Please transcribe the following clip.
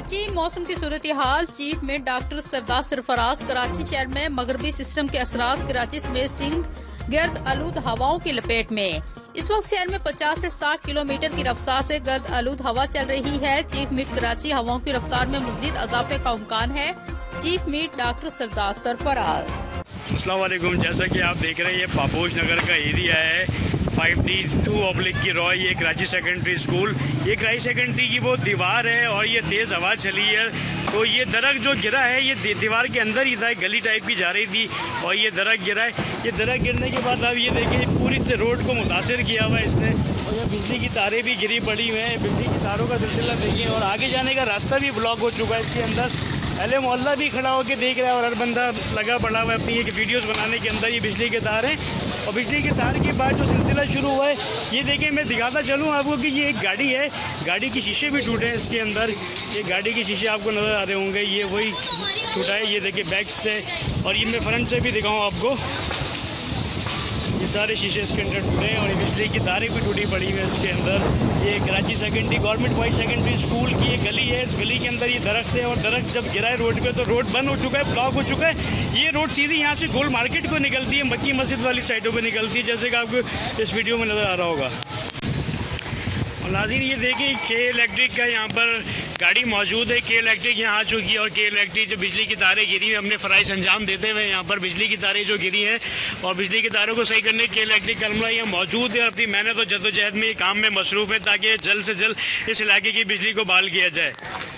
कराची मौसम की सूरत हाल। चीफ में डॉक्टर सरदार सरफराज। कराची शहर में मगरबी सिस्टम के असरात कराची समेत सिंध गर्द आलूद हवाओं की लपेट में। इस वक्त शहर में 50 से 60 किलोमीटर की रफ्तार से गर्द आलूद हवा चल रही है। चीफ मीट कराची हवाओं की रफ्तार में मजीद इजाफे का इम्कान है। Chief met doctor Sardar Sarfaraz. अस्सलाम वालेकुम। जैसा कि आप देख रहे हैं, ये पापोश नगर का एरिया है, 5D2 की रॉय। ये कराची सेकेंडरी स्कूल, ये कराची सेकेंडरी की वो दीवार है और ये तेज़ हवा चली है तो ये दरख्त जो गिरा है ये दीवार के अंदर ही था, गली टाइप की जा रही थी और ये दरख्त गिरा है। ये दरख्त गिरने के बाद आप ये देखें पूरी रोड को मुतासर किया हुआ है इसने, और ये बिजली की तारें भी गिरी पड़ी हुई हैं। बिजली की तारों का सिलसिला देखिए, और आगे जाने का रास्ता भी ब्लॉक हो चुका है इसके अंदर। अहले मोहल्ला भी खड़ा होकर देख रहा है और हर बंदा लगा पड़ा हुआ है अपनी एक वीडियोस बनाने के अंदर। ये बिजली के तार हैं और बिजली के तार के बाद जो सिलसिला शुरू हुआ है ये देखें, मैं दिखाता चलूँ आपको कि ये एक गाड़ी है, गाड़ी के शीशे भी टूटे हैं इसके अंदर। ये गाड़ी के शीशे आपको नज़र आ रहे होंगे, ये वही टूटा है। ये देखिए बैक से, और ये मैं फ्रंट से भी दिखाऊँ आपको, ये सारे शीशे इसके अंदर टूटे हैं और ये बिजली की तारें भी टूटी पड़ी हुई है इसके अंदर। ये Karachi secondary government boys secondary school की ये गली है। इस गली के अंदर ये दरख्त है और दरख्त जब गिरा है रोड पे तो रोड बंद हो चुका है, ब्लॉक हो चुका है। ये रोड सीधी यहाँ से गोल मार्केट को निकलती है, मक्की मस्जिद वाली साइडों पर निकलती है, जैसे कि आपको इस वीडियो में नज़र आ रहा होगा। और नाज़रीन ये देखिए, के इलेक्ट्रिक का यहाँ पर गाड़ी मौजूद है। के इलेक्ट्रिक यहाँ आ चुकी है और के इलेक्ट्रिक जो बिजली की तारें गिरी हैं अपने फ़राइज़ अंजाम देते हुए यहाँ पर बिजली की तारें जो गिरी हैं और बिजली की तारों को सही करने के इलेक्ट्रिक का अमला यहाँ मौजूद है। अपनी मेहनत और जद्दोजहद में ये काम में मसरूफ़ है ताकि जल्द से जल्द इस इलाके की बिजली को बहाल किया जाए।